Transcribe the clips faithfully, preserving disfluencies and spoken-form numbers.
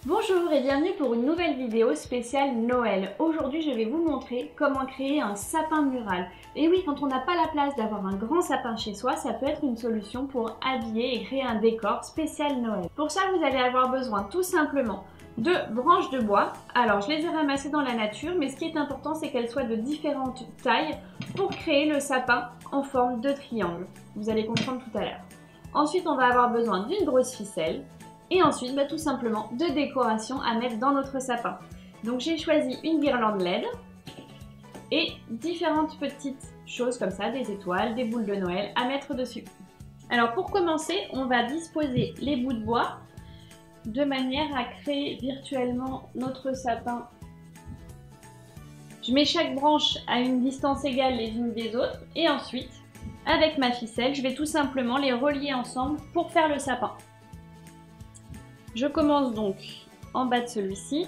Bonjour et bienvenue pour une nouvelle vidéo spéciale Noël. Aujourd'hui je vais vous montrer comment créer un sapin mural. Et oui, quand on n'a pas la place d'avoir un grand sapin chez soi, ça peut être une solution pour habiller et créer un décor spécial Noël. Pour ça vous allez avoir besoin tout simplement de branches de bois. Alors je les ai ramassées dans la nature, mais ce qui est important c'est qu'elles soient de différentes tailles pour créer le sapin en forme de triangle. Vous allez comprendre tout à l'heure. Ensuite on va avoir besoin d'une grosse ficelle. Et ensuite, bah, tout simplement, de décoration à mettre dans notre sapin. Donc j'ai choisi une guirlande L E D et différentes petites choses comme ça, des étoiles, des boules de Noël à mettre dessus. Alors pour commencer, on va disposer les bouts de bois de manière à créer virtuellement notre sapin. Je mets chaque branche à une distance égale les unes des autres et ensuite, avec ma ficelle, je vais tout simplement les relier ensemble pour faire le sapin. Je commence donc en bas de celui-ci.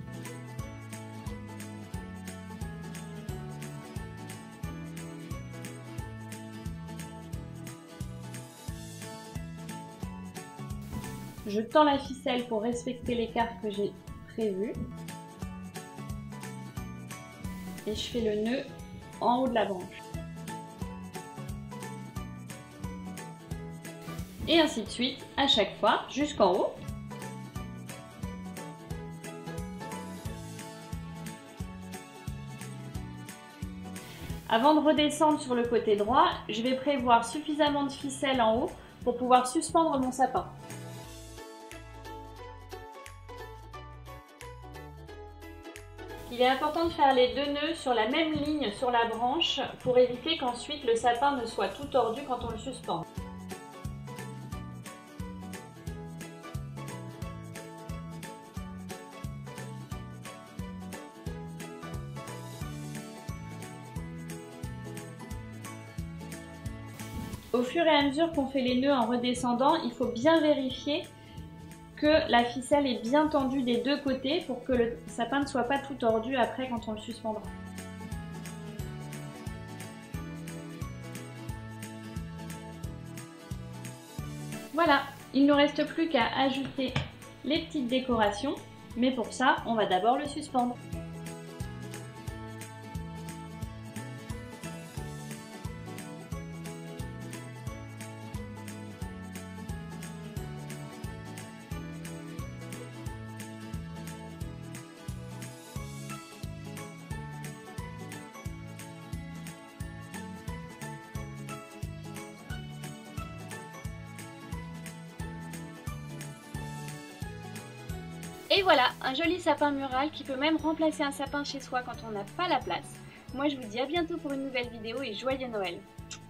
Je tends la ficelle pour respecter l'écart que j'ai prévu. Et je fais le nœud en haut de la branche. Et ainsi de suite à chaque fois jusqu'en haut. Avant de redescendre sur le côté droit, je vais prévoir suffisamment de ficelle en haut pour pouvoir suspendre mon sapin. Il est important de faire les deux nœuds sur la même ligne sur la branche pour éviter qu'ensuite le sapin ne soit tout tordu quand on le suspend. Au fur et à mesure qu'on fait les nœuds en redescendant, il faut bien vérifier que la ficelle est bien tendue des deux côtés pour que le sapin ne soit pas tout tordu après quand on le suspendra. Voilà, il ne nous reste plus qu'à ajouter les petites décorations, mais pour ça, on va d'abord le suspendre. Et voilà, un joli sapin mural qui peut même remplacer un sapin chez soi quand on n'a pas la place. Moi je vous dis à bientôt pour une nouvelle vidéo et joyeux Noël!